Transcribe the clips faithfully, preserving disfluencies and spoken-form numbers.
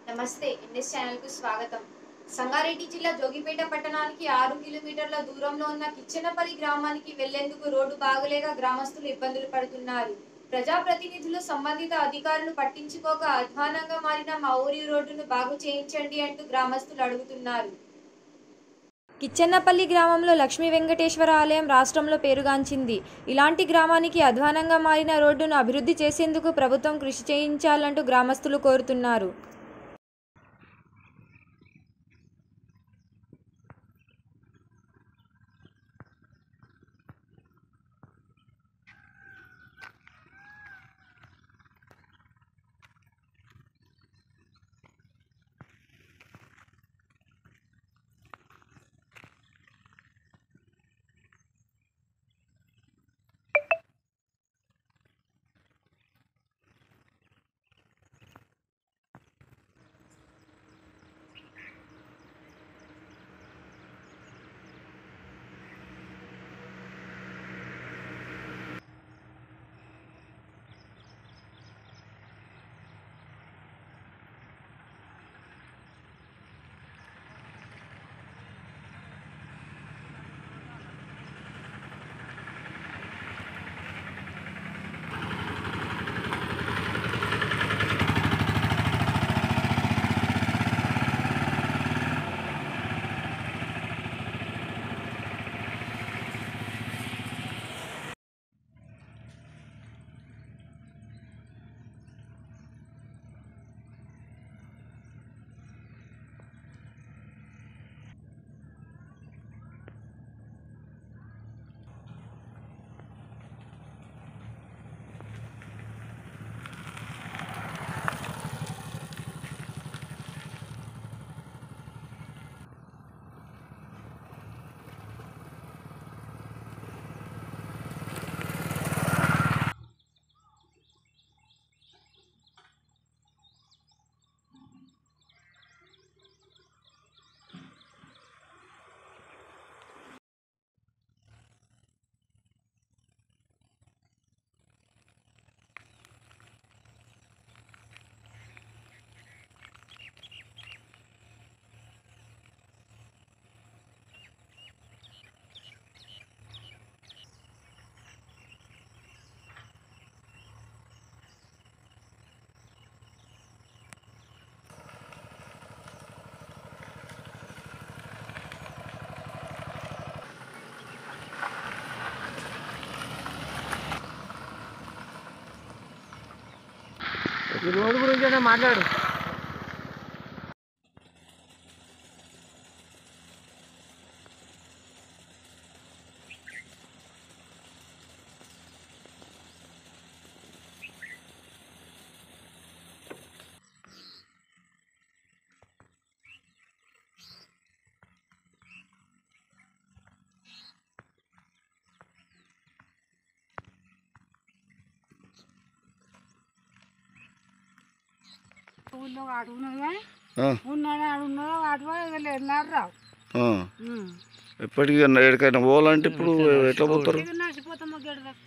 నమస్తే NS channel కు స్వాగతం. సంగారెడ్డి జిల్లా జోగిపేట పట్టణానికి ఆరు కిలోమీటర్ల దూరంలో ఉన్న కిచ్చెనపల్లి గ్రామానికి వెళ్లేందుకు రోడ్డు బాగలేక గ్రామస్తులు ఇబ్బందులు పడుతున్నారు. ప్రజాప్రతినిధులు సంబంధిత అధికారులు పట్టించుకోక అధ్వానంగా మారిన మా ఊరి రోడ్డును బాగు చేయించండి అంటూ గ్రామస్తులు అడుగుతున్నారు. కిచ్చెన్నపల్లి గ్రామంలో లక్ష్మీ వెంకటేశ్వర ఆలయం రాష్ట్రంలో పేరుగాంచింది. ఇలాంటి గ్రామానికి అధ్వానంగా మారిన రోడ్డును అభివృద్ధి చేసేందుకు ప్రభుత్వం కృషి చేయించాలంటూ గ్రామస్తులు కోరుతున్నారు. ఈ రోడ్డు గురించి మాట్లాడు. ఊళ్ళో ఆడు ఉన్నది కానీ ఉన్నాడు ఆడు ఉన్నదో ఆడు వెళ్ళారు రావు. ఎప్పటికీ ఎక్కడికైనా పోవాలంటే ఇప్పుడు ఎట్లా పోతారు? నడిచిపోతాము గేట్ దాకా.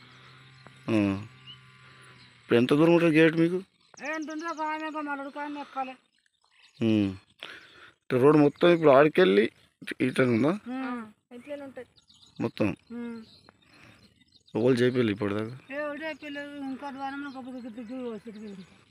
ఇప్పుడు ఎంత దూరం ఉంటుంది గేట్ మీకు? ఏంటుందో కానీ మరొడు కానీ ఎక్కాలి. రోడ్డు మొత్తం ఇప్పుడు ఆడికెళ్ళి ఇట్లా ఉందా ఇట్లా ఉంటుంది మొత్తం? ఎవరు చేయాలి ఇప్పటిదాకా? ఎవరు చెప్పలేదు. ఇంకో ద్వారం